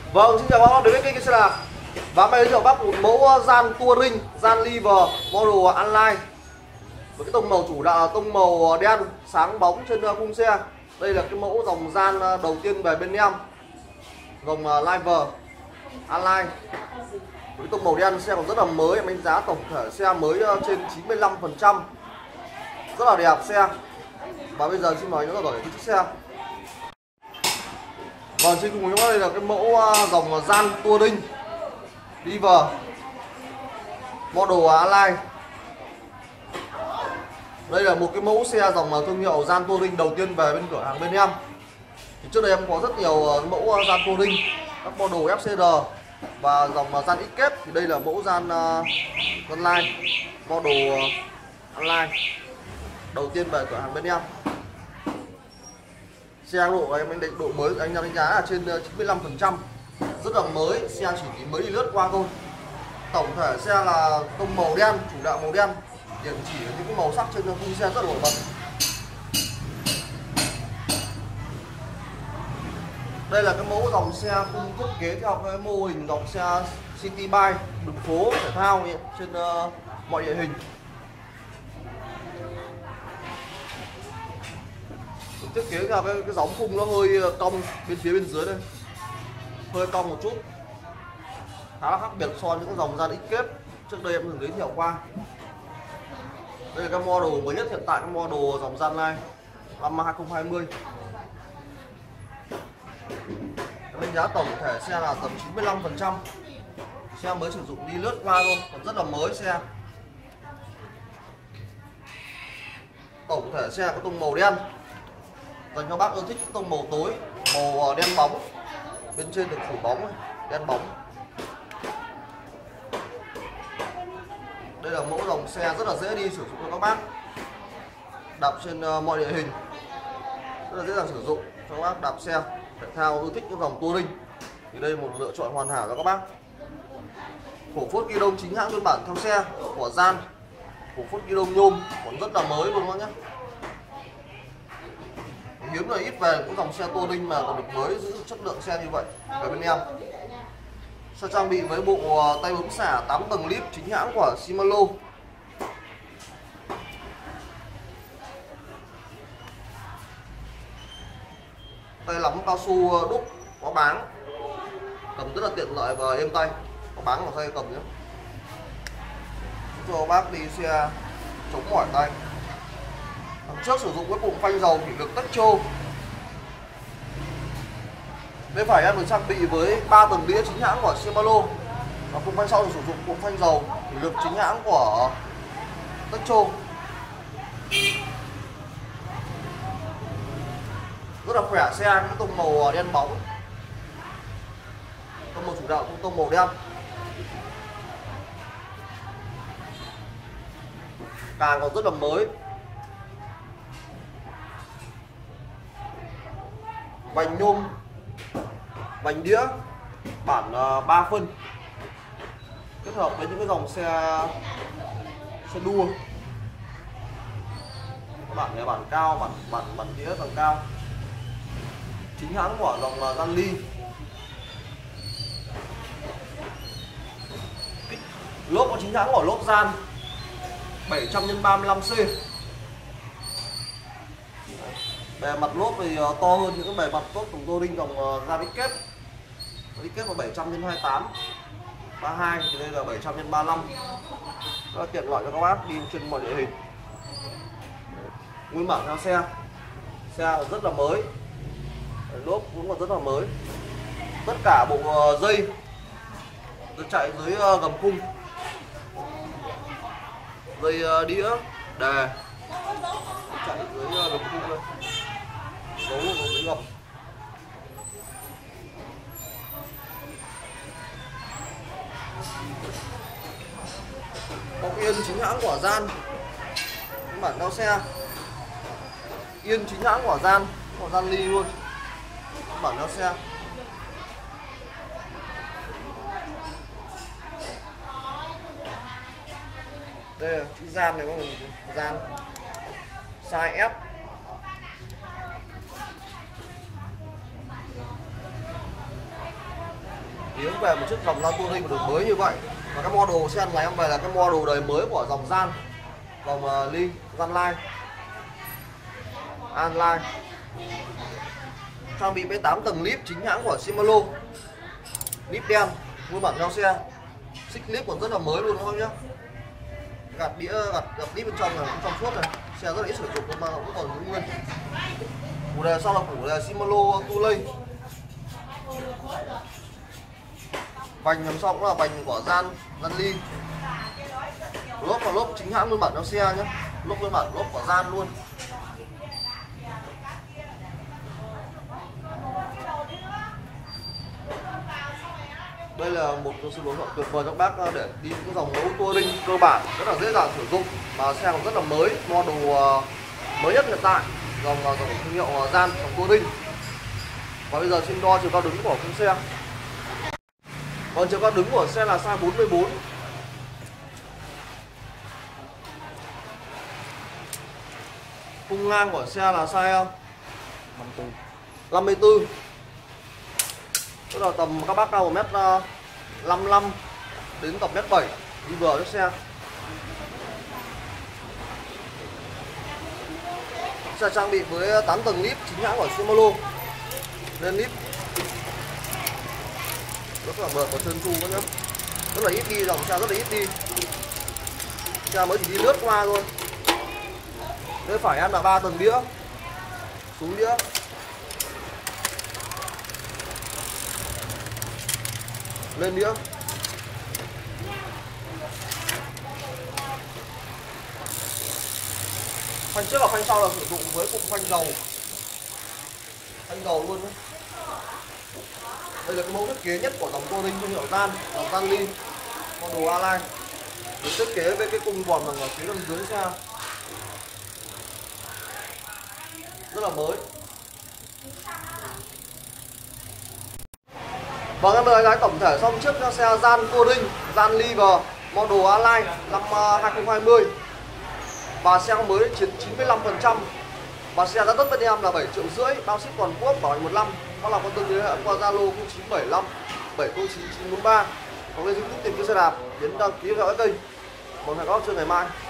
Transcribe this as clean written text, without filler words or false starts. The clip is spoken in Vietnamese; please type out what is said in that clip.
Vâng, xin chào các bác đến với kênh xe đạp. Và hôm nay giới thiệu bác một mẫu gian Touring, gian Liver model Online. Với cái tông màu chủ đạo là tông màu đen sáng bóng trên khung xe. Đây là cái mẫu dòng gian đầu tiên về bên em, dòng Liver Online. Với tông màu đen xe còn rất là mới, em đánh giá tổng thể xe mới trên 95%, rất là đẹp xe. Và bây giờ xin mời những người chiếc xe. Vâng, xin cùng các bác đây là cái mẫu dòng gian Touring Liver model Online. Đây là một cái mẫu xe dòng thương hiệu gian Touring đầu tiên về bên cửa hàng bên em. Thì trước đây em có rất nhiều mẫu gian Touring, các model FCR và dòng gian XKEP. Thì đây là mẫu gian Online model Online đầu tiên về cửa hàng bên em. Xe độ em định độ mới anh đánh giá là trên 95%, rất là mới, xe chỉ mới đi lướt qua thôi. Tổng thể xe là tông màu đen, chủ đạo màu đen, điểm chỉ những cái màu sắc trên khung xe rất nổi bật. Đây là cái mẫu dòng xe khung thiết kế theo cái mô hình dòng xe City Bike đường phố thể thao trên mọi địa hình. Thiết kế theo cái gióng khung nó hơi cong bên phía bên dưới đây, hơi cong một chút, khá là khác biệt so với những dòng gian XKEP trước đây em từng giới thiệu qua. Đây là cái model mới nhất hiện tại, cái model dòng gian này năm 2020. Đánh giá tổng thể xe là tầm 95%, xe mới sử dụng đi lướt qua thôi, còn rất là mới xe. Tổng thể xe có tông màu đen, dành cho bác ưa thích tông màu tối, màu đen bóng, bên trên được phủ bóng đen bóng. Đây là mẫu dòng xe rất là dễ đi sử dụng cho các bác, đạp trên mọi địa hình, rất là dễ dàng sử dụng cho các bác đạp xe thể thao ưa thích những dòng Touring. Thì đây là một lựa chọn hoàn hảo cho các bác. Phổ phốt ghi đông chính hãng phiên bản theo xe của gian, phổ phốt ghi đông nhôm còn rất là mới luôn các nhé. Hiếm là ít về những dòng xe Touring mà còn được mới giữ chất lượng xe như vậy về bên em. Xe trang bị với bộ tay bấm xả 8 tầng lip chính hãng của Shimano. Tay lắm cao su đúc có báng, cầm rất là tiện lợi và êm tay, có báng vào tay cầm nhé, cho bác đi xe chống mỏi tay. Đằng trước sử dụng với cụm phanh dầu thủy lực Techo. Bên phải em được trang bị với 3 tầng đĩa chính hãng của Shimano, và cụm phanh sau được sử dụng cụm phanh dầu thủy lực chính hãng của Techo. Rất là khỏe xe, cái tông màu đen bóng, tông màu chủ đạo cũng tông màu đen. Càng còn rất là mới. Vành nhôm, vành đĩa bản 3 phân, kết hợp với những cái dòng xe đua. Các bạn này bản cao, bản đĩa tầng cao, chính hãng của dòng gian Ly. Lốp có chính hãng của lốp gian 700x35C. Bề mặt lốp thì to hơn những cái bề mặt lốp của Touring dòng gian XKEP. XKEP là 700x28, 32 thì đây là 700x35. Rất là tiện lợi cho các bác đi trên mọi địa hình. Nguyên bản theo xe rất là mới, lốp cũng còn rất là mới. Tất cả bộ dây được chạy dưới gầm khung, dây đĩa đề chạy dưới gầm khung đây, giấu dưới gầm. Bọc yên chính hãng của gian, bản theo xe, yên chính hãng của gian Ly luôn, bản theo xe. Đây là chữ gian này, có một gian size F. hướng về một chiếc dòng Gian Touring được mới như vậy. Và cái model xe này em về là cái model đời mới của dòng Gian, dòng Lee, Gian Line, Anline. Trang bị với 8 tầng lip chính hãng của Shimano, lip đen, nguyên bản theo xe, xích lip còn rất là mới luôn không nhá. Gạt đĩa, gạt lip bên trong là cũng trong suốt này, xe rất là ít sử dụng nhưng mà cũng còn giữ nguyên. Củ đề sau là củ đề Shimano Tulay. Vành đằng sau cũng là vành của Gian Lee. Lốp là lốp chính hãng nguyên bản theo xe nhé, lốp nguyên bản, lốp của Gian luôn. Đây là một sự lựa chọn tuyệt vời cho các bác để đi những dòng mẫu touring cơ bản rất là dễ dàng sử dụng, và xe còn rất là mới, model mới nhất hiện tại, dòng thương hiệu Gian, dòng touring. Và bây giờ xin đo chiều cao đứng của khung xe. Còn chiều cao đứng của xe là size 44. Khung ngang của xe là size 54. Tức là tầm các bác cao 1m55 đến tầm 1m7 đi vừa cho xe. Xe trang bị với 8 tầng lip chính hãng của Shimano. Lên lip rất là mượt và trơn tru nhá. Rất là ít đi, dòng xe rất là ít đi. Xe mới chỉ đi lướt qua thôi. Đây phải ăn là 3 tầng đĩa. Xuống đĩa. Lên đĩa. Phanh trước và phanh sau là sử dụng với cụm phanh dầu. Phanh dầu luôn đấy. Đây là cái mẫu thiết kế nhất của dòng touring thương hiệu Gian, dòng Gian Lee, model Align. Được thiết kế với cái cung vòm ở phía bên dưới xe. Rất là mới. Vâng, em vừa đánh tổng thể xong chiếc xe Gian Touring, Gian Liver, model Align năm 2020. Và xe mới chiếm 95%. Và xe giá đất bên em là 7,5 triệu, bao ship toàn quốc, bảo hành 1 năm. Hoặc là quan tâm liên hệ qua Zalo 0975 709 943. Hoặc lên YouTube tìm kiếm xe đạp, đến đăng ký theo dõi kênh. Còn hẹn gặp lại ngày mai.